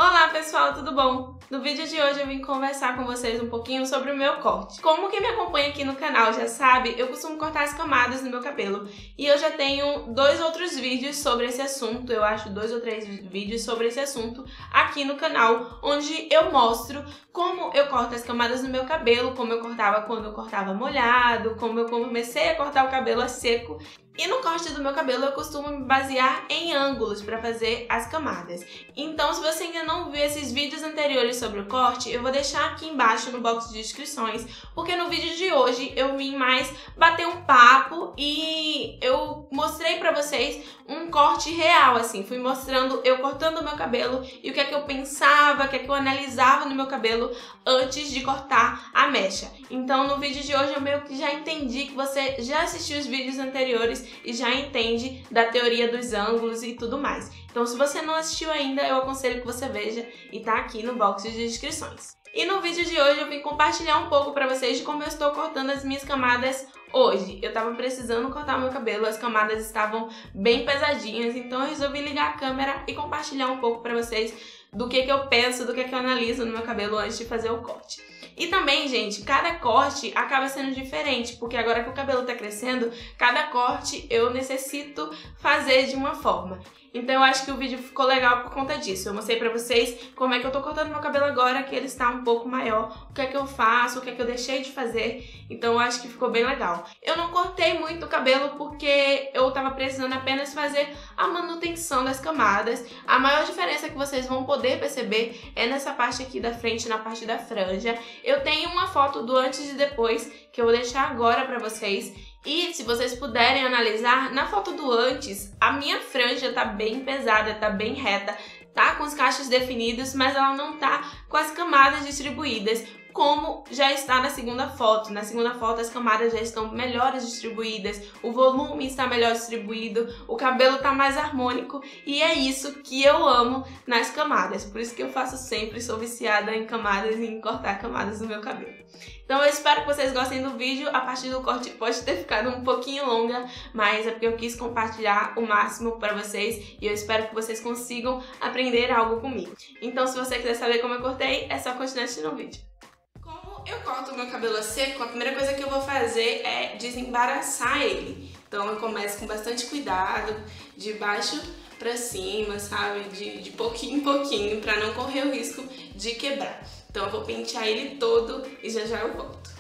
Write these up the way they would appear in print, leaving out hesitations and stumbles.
Olá pessoal, tudo bom? No vídeo de hoje eu vim conversar com vocês um pouquinho sobre o meu corte. Como quem me acompanha aqui no canal já sabe, eu costumo cortar as camadas no meu cabelo e eu já tenho 2 outros vídeos sobre esse assunto, eu acho 2 ou 3 vídeos sobre esse assunto aqui no canal, onde eu mostro como eu corto as camadas no meu cabelo, como eu cortava quando eu cortava molhado, como eu comecei a cortar o cabelo a seco. E no corte do meu cabelo eu costumo me basear em ângulos para fazer as camadas. Então, se você ainda não viu esses vídeos anteriores sobre o corte, eu vou deixar aqui embaixo no box de descrições, porque no vídeo de hoje eu vim mais bater um papo e eu mostrei para vocês um corte real, assim. Fui mostrando eu cortando o meu cabelo e o que é que eu pensava, o que é que eu analisava no meu cabelo antes de cortar a mecha. Então, no vídeo de hoje eu meio que já entendi que você já assistiu os vídeos anteriores e já entende da teoria dos ângulos e tudo mais. Então, se você não assistiu ainda, eu aconselho que você veja e tá aqui no box de descrições. E no vídeo de hoje eu vim compartilhar um pouco pra vocês de como eu estou cortando as minhas camadas hoje. Eu tava precisando cortar meu cabelo, as camadas estavam bem pesadinhas, então eu resolvi ligar a câmera e compartilhar um pouco pra vocês do que eu penso, do que eu analiso no meu cabelo antes de fazer o corte. E também, gente, cada corte acaba sendo diferente, porque agora que o cabelo tá crescendo, cada corte eu necessito fazer de uma forma. Então eu acho que o vídeo ficou legal por conta disso. Eu mostrei pra vocês como é que eu tô cortando meu cabelo agora, que ele está um pouco maior, o que é que eu faço, o que é que eu deixei de fazer. Então eu acho que ficou bem legal. Eu não cortei muito o cabelo porque eu tava precisando apenas fazer a manutenção das camadas. A maior diferença que vocês vão poder perceber é nessa parte aqui da frente, na parte da franja. Eu tenho uma foto do antes e depois, que eu vou deixar agora pra vocês. E se vocês puderem analisar, na foto do antes, a minha franja tá bem pesada, tá bem reta, tá com os cachos definidos, mas ela não tá com as camadas distribuídas, como já está na segunda foto. Na segunda foto as camadas já estão melhores distribuídas, o volume está melhor distribuído, o cabelo está mais harmônico e é isso que eu amo nas camadas. Por isso que eu faço sempre, sou viciada em camadas e em cortar camadas no meu cabelo. Então eu espero que vocês gostem do vídeo. A parte do corte pode ter ficado um pouquinho longa, mas é porque eu quis compartilhar o máximo para vocês e eu espero que vocês consigam aprender algo comigo. Então se você quiser saber como eu cortei, é só continuar assistindo o vídeo. Como eu corto o meu cabelo a seco, a primeira coisa que eu vou fazer é desembaraçar ele. Então eu começo com bastante cuidado, de baixo pra cima, sabe? De pouquinho em pouquinho, pra não correr o risco de quebrar. Então eu vou pentear ele todo e já já eu volto.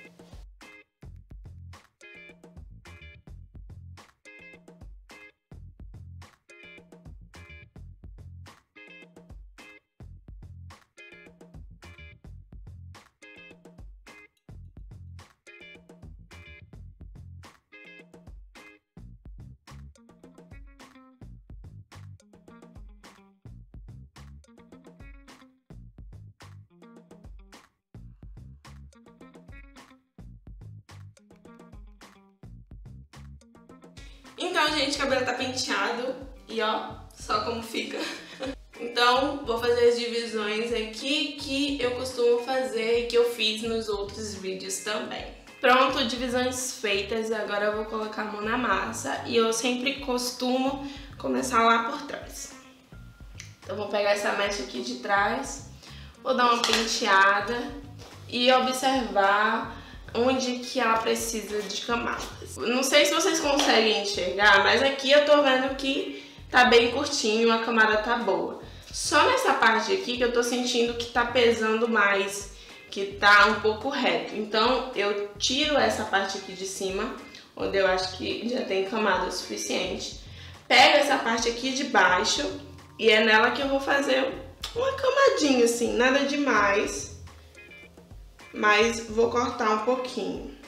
Então, gente, o cabelo tá penteado e ó, só como fica. Então, vou fazer as divisões aqui que eu costumo fazer e que eu fiz nos outros vídeos também. Pronto, divisões feitas, agora eu vou colocar a mão na massa e eu sempre costumo começar lá por trás. Então, vou pegar essa mecha aqui de trás, vou dar uma penteada e observar onde que ela precisa de camadas. Não sei se vocês conseguem enxergar, mas aqui eu tô vendo que tá bem curtinho, a camada tá boa. Só nessa parte aqui que eu tô sentindo que tá pesando mais, que tá um pouco reto. Então eu tiro essa parte aqui de cima, onde eu acho que já tem camada o suficiente. Pego essa parte aqui de baixo e é nela que eu vou fazer uma camadinha assim, nada demais. Mas vou cortar um pouquinho.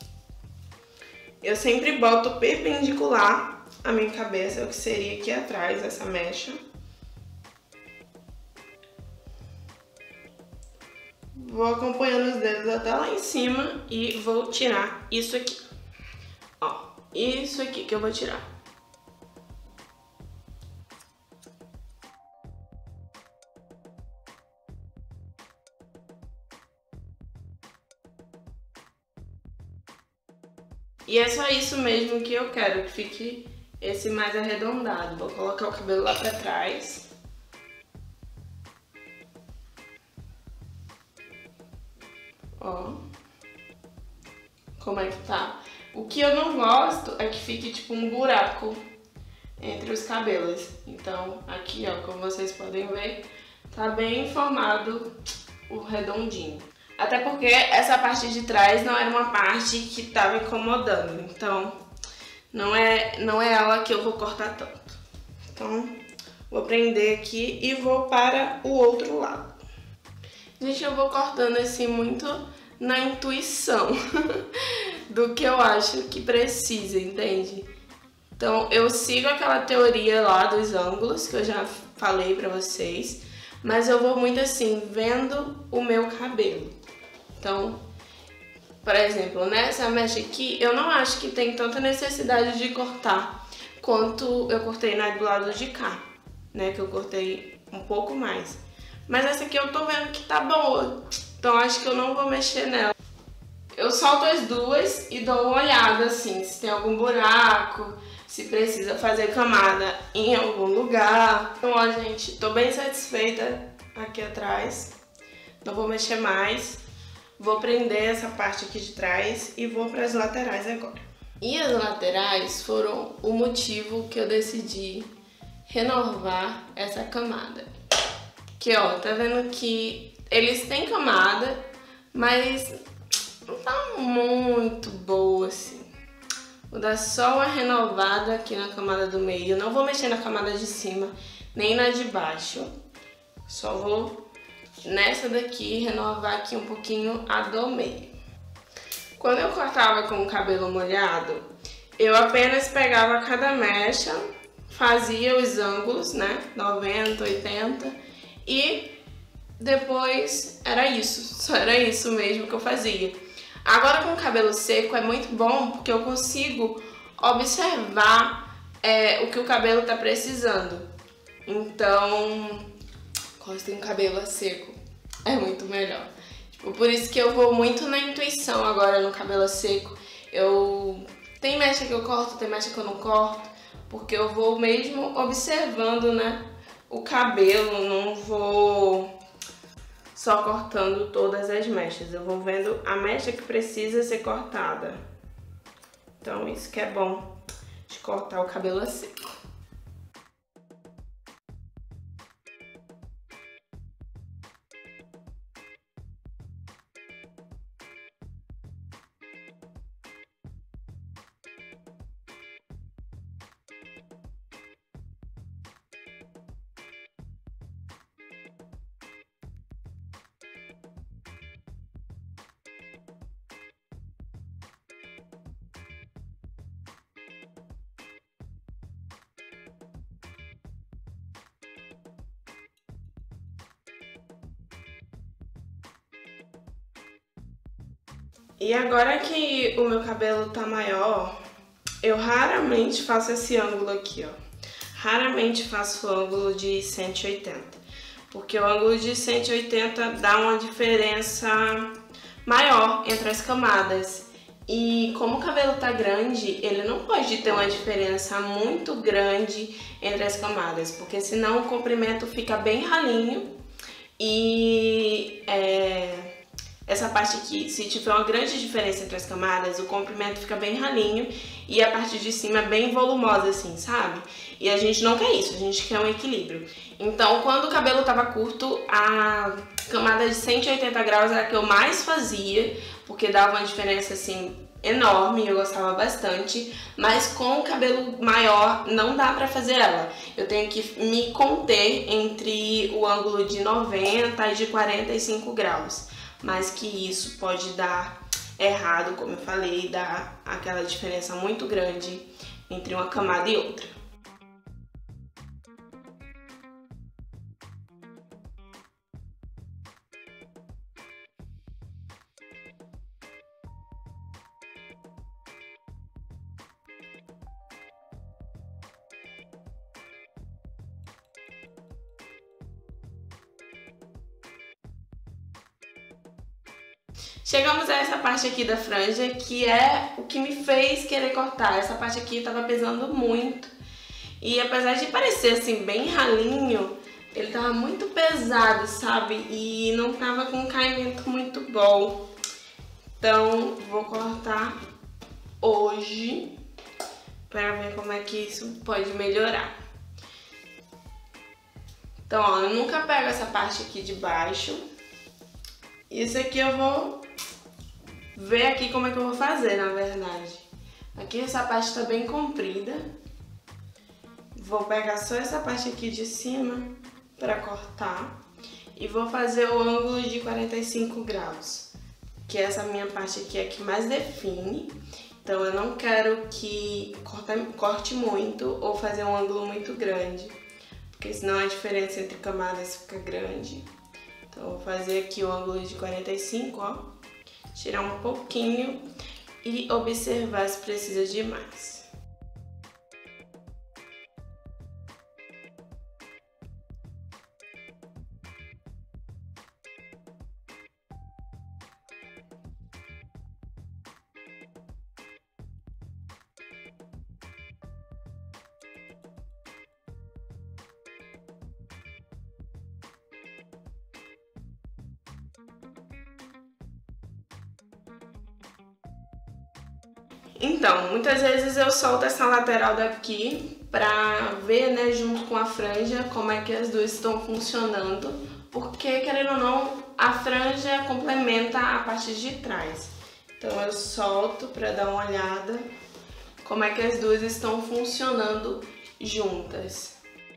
Eu sempre boto perpendicular a minha cabeça, o que seria aqui atrás, essa mecha. Vou acompanhando os dedos até lá em cima e vou tirar isso aqui. Ó, isso aqui que eu vou tirar. E é só isso mesmo que eu quero, que fique esse mais arredondado. Vou colocar o cabelo lá pra trás. Ó. Como é que tá? O que eu não gosto é que fique tipo um buraco entre os cabelos. Então, aqui, ó, como vocês podem ver, tá bem formado o redondinho. Até porque essa parte de trás não era uma parte que tava incomodando. Então, não é ela que eu vou cortar tanto. Então, vou prender aqui e vou para o outro lado. Gente, eu vou cortando assim muito na intuição do que eu acho que precisa, entende? Então, eu sigo aquela teoria lá dos ângulos que eu já falei pra vocês, mas eu vou muito assim, vendo o meu cabelo. Então, por exemplo, nessa mecha aqui, eu não acho que tem tanta necessidade de cortar quanto eu cortei do lado de cá, né? Que eu cortei um pouco mais. Mas essa aqui eu tô vendo que tá boa, então acho que eu não vou mexer nela. Eu solto as duas e dou uma olhada assim, se tem algum buraco, se precisa fazer camada em algum lugar. Então, ó, gente, tô bem satisfeita aqui atrás. Não vou mexer mais. Vou prender essa parte aqui de trás e vou para as laterais agora. E as laterais foram o motivo que eu decidi renovar essa camada. Que, ó, tá vendo que eles têm camada, mas não tá muito boa assim. Vou dar só uma renovada aqui na camada do meio. Não vou mexer na camada de cima, nem na de baixo. Só vou nessa daqui renovar aqui um pouquinho a do meio. Quando eu cortava com o cabelo molhado, eu apenas pegava cada mecha, fazia os ângulos, né? 90, 80 e depois era isso. Só era isso mesmo que eu fazia. Agora com o cabelo seco é muito bom porque eu consigo observar o que o cabelo tá precisando. Então, quando tem cabelo seco, é muito melhor. Tipo, por isso que eu vou muito na intuição agora no cabelo seco. Tem mecha que eu corto, tem mecha que eu não corto, porque eu vou mesmo observando, né, o cabelo, não vou só cortando todas as mechas. Eu vou vendo a mecha que precisa ser cortada. Então, isso que é bom de cortar o cabelo seco. E agora que o meu cabelo tá maior, eu raramente faço esse ângulo aqui, ó. Raramente faço o ângulo de 180, porque o ângulo de 180 dá uma diferença maior entre as camadas. E como o cabelo tá grande, ele não pode ter uma diferença muito grande entre as camadas, porque senão o comprimento fica bem ralinho e essa parte aqui, se tiver uma grande diferença entre as camadas, o comprimento fica bem ralinho e a parte de cima é bem volumosa assim, sabe? E a gente não quer isso, a gente quer um equilíbrio. Então, quando o cabelo tava curto, a camada de 180 graus era a que eu mais fazia, porque dava uma diferença assim enorme, eu gostava bastante, mas com o cabelo maior não dá pra fazer ela. Eu tenho que me conter entre o ângulo de 90 e de 45 graus. Mas que isso pode dar errado, como eu falei, dar aquela diferença muito grande entre uma camada e outra. Chegamos a essa parte aqui da franja, que é o que me fez querer cortar. Essa parte aqui tava pesando muito. E apesar de parecer assim bem ralinho, ele tava muito pesado, sabe? E não tava com um caimento muito bom. Então, vou cortar hoje para ver como é que isso pode melhorar. Então, ó, eu nunca pego essa parte aqui de baixo. Isso aqui eu vou ver aqui como é que eu vou fazer, na verdade. Aqui essa parte tá bem comprida. Vou pegar só essa parte aqui de cima para cortar. E vou fazer o ângulo de 45 graus. Que essa minha parte aqui é a que mais define. Então eu não quero que corte muito ou fazer um ângulo muito grande. Porque senão a diferença entre camadas fica grande. Então eu vou fazer aqui o ângulo de 45, ó. Tirar um pouquinho e observar se precisa de mais. Então, muitas vezes eu solto essa lateral daqui pra ver, né, junto com a franja, como é que as duas estão funcionando. Porque, querendo ou não, a franja complementa a parte de trás. Então eu solto pra dar uma olhada como é que as duas estão funcionando juntas.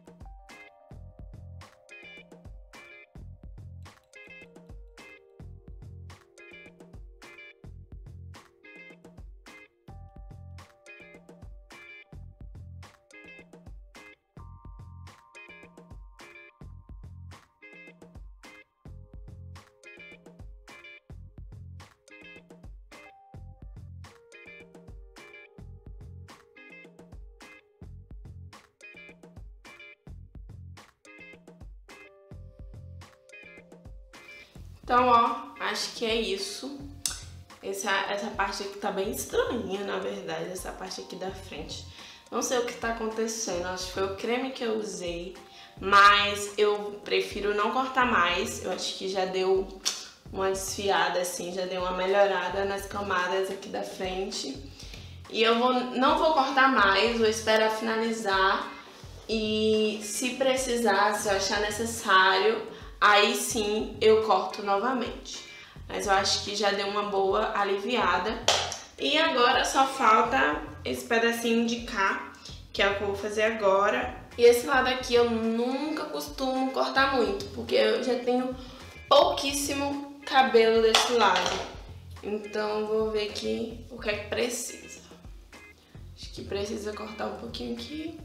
Então, ó, acho que é isso. Essa parte aqui tá bem estranha, na verdade, essa parte aqui da frente. Não sei o que tá acontecendo, acho que foi o creme que eu usei, mas eu prefiro não cortar mais. Eu acho que já deu uma desfiada, assim, já deu uma melhorada nas camadas aqui da frente. E eu não vou cortar mais, vou esperar finalizar. E se precisar, se eu achar necessário, aí sim eu corto novamente. Mas eu acho que já deu uma boa aliviada. E agora só falta esse pedacinho de cá, que é o que eu vou fazer agora. E esse lado aqui eu nunca costumo cortar muito, porque eu já tenho pouquíssimo cabelo desse lado. Então eu vou ver aqui o que é que precisa. Acho que precisa cortar um pouquinho aqui.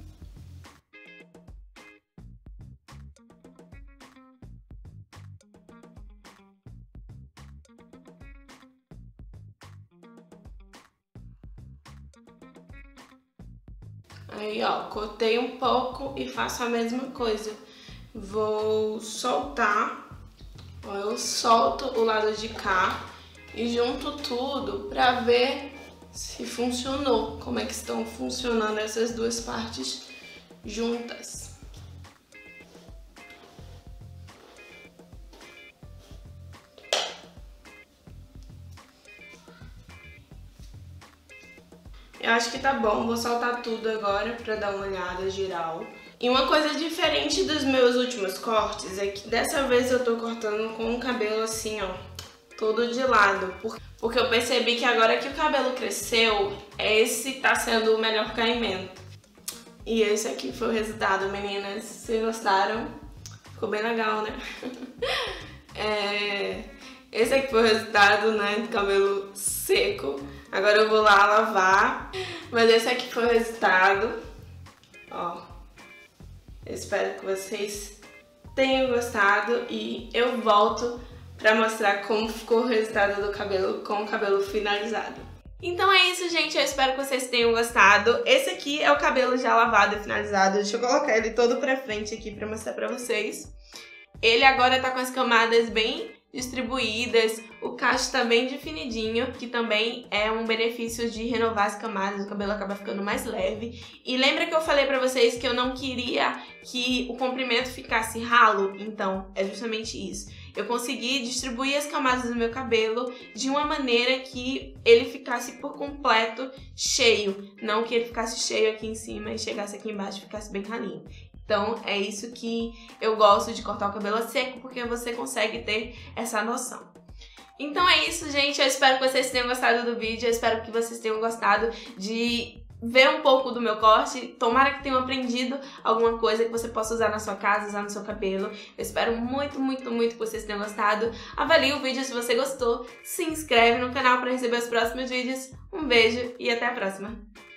Aí, ó, cortei um pouco e faço a mesma coisa. Vou soltar, ó, eu solto o lado de cá e junto tudo pra ver se funcionou, como é que estão funcionando essas duas partes juntas. Eu acho que tá bom, vou soltar tudo agora pra dar uma olhada geral. E uma coisa diferente dos meus últimos cortes é que dessa vez eu tô cortando com o cabelo assim, ó, todo de lado. Porque eu percebi que agora que o cabelo cresceu, esse tá sendo o melhor caimento. E esse aqui foi o resultado, meninas. Vocês gostaram? Ficou bem legal, né? Esse aqui foi o resultado, né, do cabelo seco. Agora eu vou lá lavar. Mas esse aqui foi o resultado. Ó. Eu espero que vocês tenham gostado. E eu volto pra mostrar como ficou o resultado do cabelo com o cabelo finalizado. Então é isso, gente. Eu espero que vocês tenham gostado. Esse aqui é o cabelo já lavado e finalizado. Deixa eu colocar ele todo pra frente aqui pra mostrar pra vocês. Ele agora tá com as camadas bem distribuídas, o cacho tá bem definidinho, que também é um benefício de renovar as camadas, o cabelo acaba ficando mais leve. E lembra que eu falei pra vocês que eu não queria que o comprimento ficasse ralo? Então, é justamente isso. Eu consegui distribuir as camadas do meu cabelo de uma maneira que ele ficasse por completo cheio, não que ele ficasse cheio aqui em cima e chegasse aqui embaixo e ficasse bem ralinho. Então é isso que eu gosto de cortar o cabelo a seco, porque você consegue ter essa noção. Então é isso, gente. Eu espero que vocês tenham gostado do vídeo, eu espero que vocês tenham gostado de ver um pouco do meu corte. Tomara que tenham aprendido alguma coisa que você possa usar na sua casa, usar no seu cabelo. Eu espero muito, muito, muito que vocês tenham gostado. Avalie o vídeo se você gostou, se inscreve no canal para receber os próximos vídeos. Um beijo e até a próxima!